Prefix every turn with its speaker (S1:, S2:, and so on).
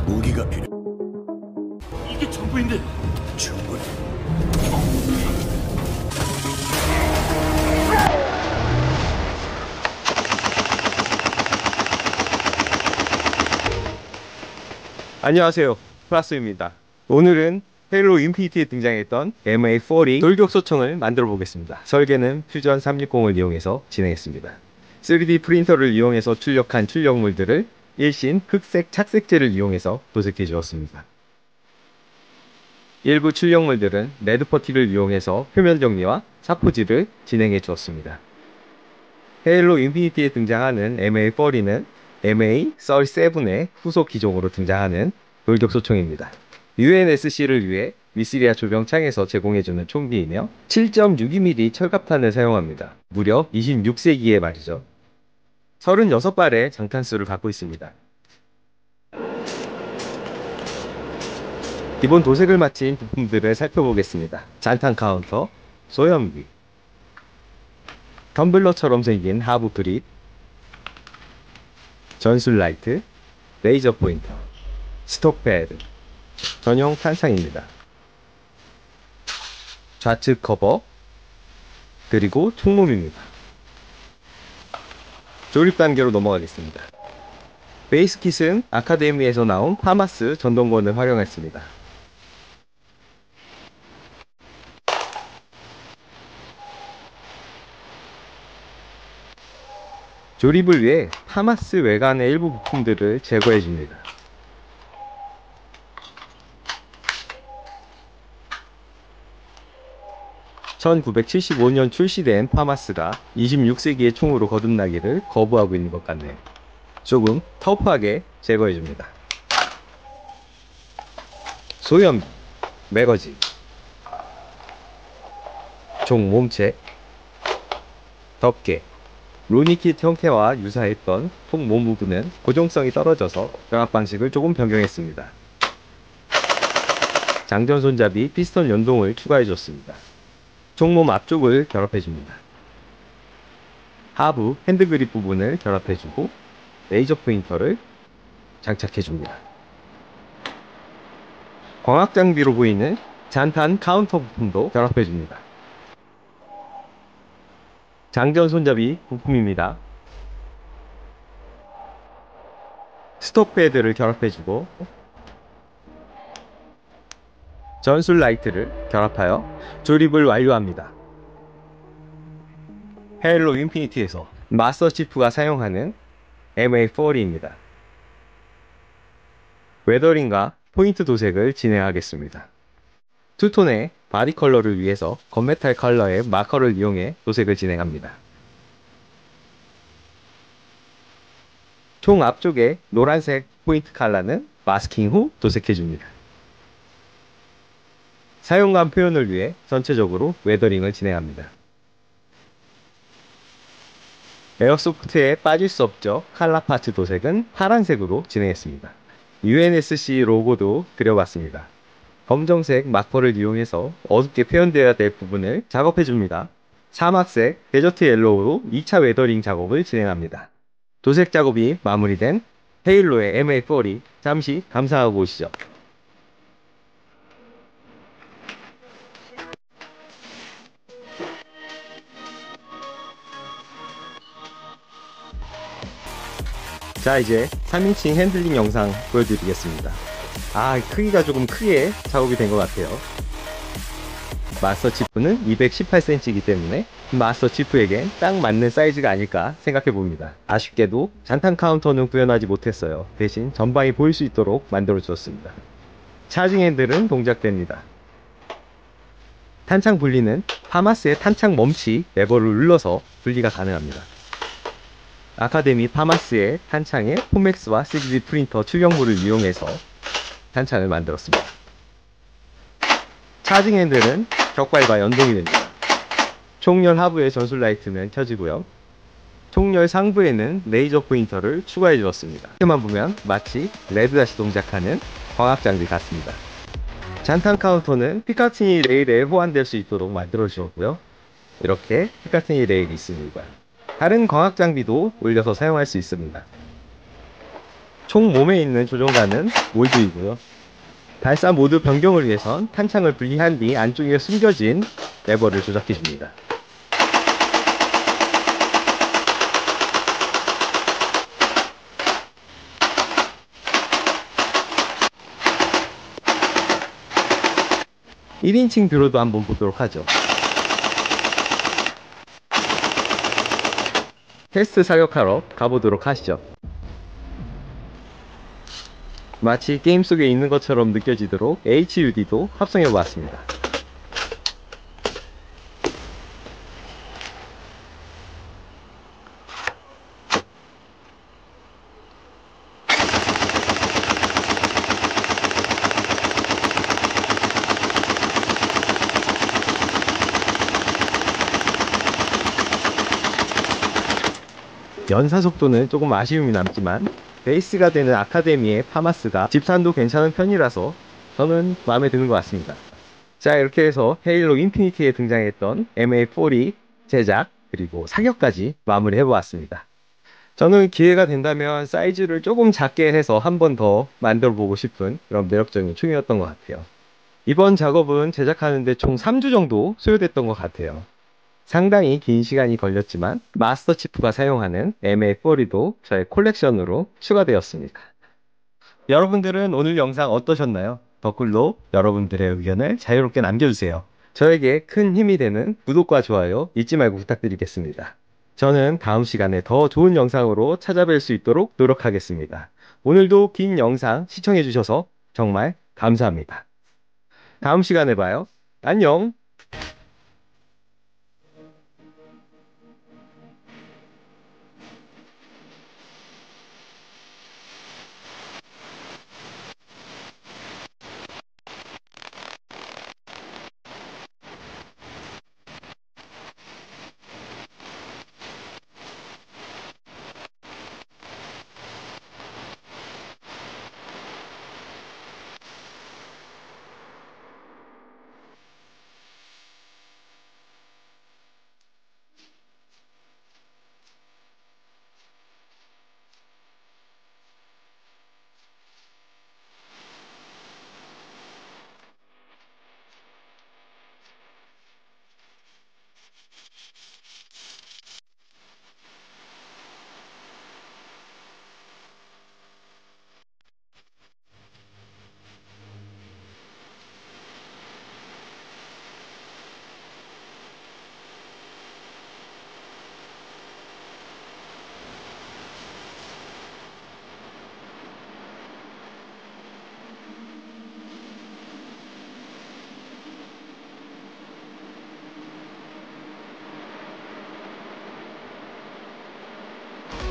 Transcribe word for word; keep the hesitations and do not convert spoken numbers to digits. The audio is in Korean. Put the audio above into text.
S1: 무기가 필요.
S2: 이게 전부인데.
S1: 충분해.
S3: 안녕하세요, 플라스입니다. 오늘은 헤일로 인피니티에 등장했던 엠에이 사십 돌격소총을 만들어 보겠습니다. 설계는 퓨전 삼백육십을 이용해서 진행했습니다. 쓰리디 프린터를 이용해서 출력한 출력물들을 일신 흑색 착색제를 이용해서 도색해 주었습니다. 일부 출력물들은 레드퍼티를 이용해서 표면 정리와 사포질을 진행해 주었습니다. 헤일로 인피니티에 등장하는 엠에이 사십은 엠에이 삼십칠의 후속 기종으로 등장하는 돌격소총입니다. 유엔에스씨를 위해 위시리아 조병창에서 제공해주는 총기이며 칠 점 육이 밀리미터 철갑탄을 사용합니다. 무려 이십육 세기에 말이죠. 삼십육 발의 장탄수를 갖고 있습니다. 기본 도색을 마친 부품들을 살펴보겠습니다. 잔탄 카운터, 소염기, 텀블러처럼 생긴 하부 그립, 전술 라이트, 레이저 포인터, 스톡 패드, 전용 탄창입니다. 좌측 커버, 그리고 총몸입니다. 조립 단계로 넘어가겠습니다. 베이스 킷은 아카데미에서 나온 파마스 전동건을 활용했습니다. 조립을 위해 파마스 외관의 일부 부품들을 제거해 줍니다. 천구백칠십오 년 출시된 파마스가 이십육 세기의 총으로 거듭나기를 거부하고 있는 것 같네요. 조금 터프하게 제거해 줍니다. 소염, 매거진, 총 몸체, 덮개, 루니킷 형태와 유사했던 총 몸 부분은 고정성이 떨어져서 결합 방식을 조금 변경했습니다. 장전 손잡이 피스톤 연동을 추가해 줬습니다. 총몸 앞쪽을 결합해줍니다. 하부 핸드그립 부분을 결합해주고 레이저 포인터를 장착해줍니다. 광학 장비로 보이는 잔탄 카운터 부품도 결합해줍니다. 장전 손잡이 부품입니다. 스톡 패드를 결합해주고 전술 라이트를 결합하여 조립을 완료합니다. 헤일로 인피니티에서 마스터 치프가 사용하는 엠에이 사십입니다. 웨더링과 포인트 도색을 진행하겠습니다. 투톤의 바디 컬러를 위해서 건메탈 컬러의 마커를 이용해 도색을 진행합니다. 총 앞쪽에 노란색 포인트 컬러는 마스킹 후 도색해줍니다. 사용감 표현을 위해 전체적으로 웨더링을 진행합니다. 에어소프트에 빠질 수 없죠. 칼라 파츠 도색은 파란색으로 진행했습니다. 유엔에스씨 로고도 그려봤습니다. 검정색 마커를 이용해서 어둡게 표현되어야 될 부분을 작업해줍니다. 사막색 데저트 옐로우로 이 차 웨더링 작업을 진행합니다. 도색 작업이 마무리된 헤일로의 엠에이 사십, 잠시 감상하고 오시죠. 자, 이제 삼인칭 핸들링 영상 보여드리겠습니다. 아, 크기가 조금 크게 작업이 된 것 같아요. 마스터 치프는 이백십팔 센티미터이기 때문에 마스터 치프에겐 딱 맞는 사이즈가 아닐까 생각해 봅니다. 아쉽게도 잔탄 카운터는 구현하지 못했어요. 대신 전방이 보일 수 있도록 만들어 주었습니다. 차징 핸들은 동작됩니다. 탄창 분리는 파마스의 탄창 멈치 레버를 눌러서 분리가 가능합니다. 아카데미 파마스의 탄창에 포맥스와 쓰리디 프린터 출력물을 이용해서 탄창을 만들었습니다. 차징 핸들은 격발과 연동이 됩니다. 총열 하부의 전술 라이트는 켜지고요. 총열 상부에는 레이저 포인터를 추가해 주었습니다. 이렇게만 보면 마치 레드다시 동작하는 광학 장비 같습니다. 잔탄 카운터는 피카티니 레일에 호환될 수 있도록 만들어 주었고요. 이렇게 피카티니 레일이 있습니다. 다른 광학 장비도 올려서 사용할 수 있습니다. 총 몸에 있는 조종관은 몰드이고요. 발사 모드 변경을 위해선 탄창을 분리한 뒤 안쪽에 숨겨진 레버를 조작해줍니다. 일 인칭 뷰로도 한번 보도록 하죠. 테스트 사격하러 가보도록 하시죠. 마치 게임 속에 있는 것처럼 느껴지도록 에이치유디도 합성해보았습니다. 연사 속도는 조금 아쉬움이 남지만 베이스가 되는 아카데미의 파마스가 집산도 괜찮은 편이라서 저는 마음에 드는 것 같습니다. 자, 이렇게 해서 헤일로 인피니티에 등장했던 엠에이4이 제작 그리고 사격까지 마무리 해보았습니다. 저는 기회가 된다면 사이즈를 조금 작게 해서 한 번 더 만들어 보고 싶은 그런 매력적인 총이었던 것 같아요. 이번 작업은 제작하는데 총 삼 주 정도 소요됐던 것 같아요. 상당히 긴 시간이 걸렸지만 마스터 치프가 사용하는 엠에이4도 저의 콜렉션으로 추가되었습니다. 여러분들은 오늘 영상 어떠셨나요? 댓글로 여러분들의 의견을 자유롭게 남겨주세요. 저에게 큰 힘이 되는 구독과 좋아요 잊지 말고 부탁드리겠습니다. 저는 다음 시간에 더 좋은 영상으로 찾아뵐 수 있도록 노력하겠습니다. 오늘도 긴 영상 시청해주셔서 정말 감사합니다. 다음 시간에 봐요. 안녕!